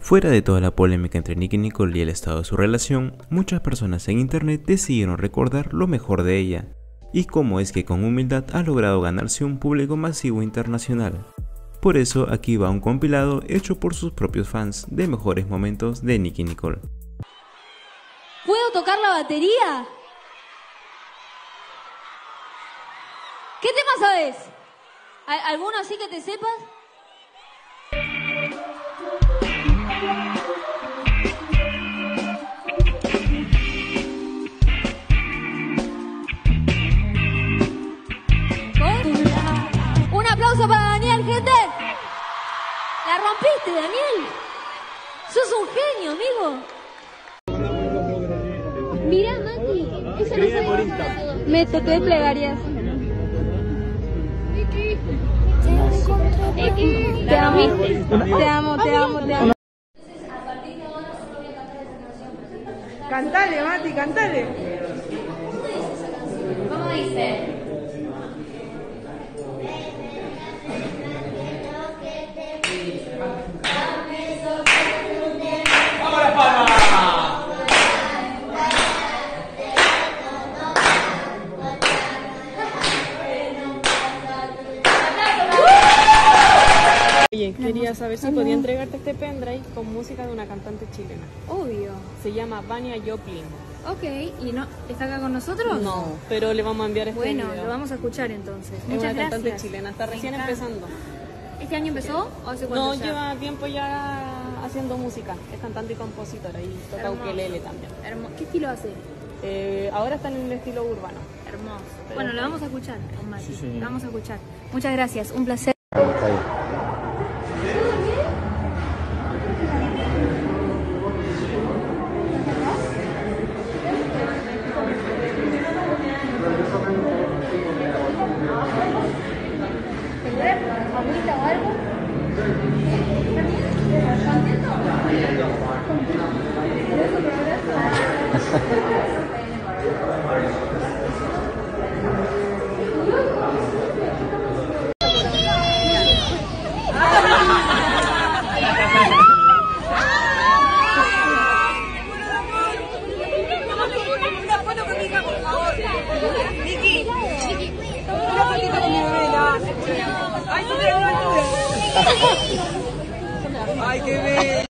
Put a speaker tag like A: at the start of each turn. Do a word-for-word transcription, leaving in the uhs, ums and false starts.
A: Fuera de toda la polémica entre Nicki Nicole y el estado de su relación, muchas personas en internet decidieron recordar lo mejor de ella y cómo es que con humildad ha logrado ganarse un público masivo internacional. Por eso aquí va un compilado hecho por sus propios fans de mejores momentos de Nicki Nicole.
B: ¿Puedo tocar la batería? ¿Qué tema sabes? ¿Alguno así que te sepas? Un aplauso para Daniel, gente. La rompiste, Daniel. Sos un genio, amigo. Mirá, Mati, ella no sabe nada. Me toqué plegarias. Te amo, te amo, te amo, te amo.
C: Cantale, Mati, cantale.
B: ¿Cómo dice?
D: ¡Vamos a la palma!
E: Oye, quería saber si podía entregarte este pendrive con música de una cantante chilena.
F: Obvio.
E: Se llama Vania Joplin.
F: Ok, ¿y no está acá con nosotros?
E: No, pero le vamos a enviar este
F: Bueno,
E: video.
F: lo vamos a escuchar entonces.
E: Es
F: Muchas
E: una
F: gracias.
E: cantante chilena, está recién empezando.
F: ¿Este año empezó o hace cuánto
E: No,
F: ya?
E: lleva tiempo ya haciendo música. Es cantante y compositora y toca
F: Hermoso.
E: ukelele también.
F: Hermo- ¿Qué estilo hace?
E: Eh, ahora está en el estilo urbano.
F: Hermoso.
E: Pero
F: Bueno, lo
E: ok.
F: vamos a escuchar con Mati. Lo vamos a escuchar. Muchas gracias, un placer. ¿Agüita o algo?
C: Una foto con mi hija, por favor. Niki, una fotito con mi bebé, la. Ay, no me da una altura. Ay, qué bello.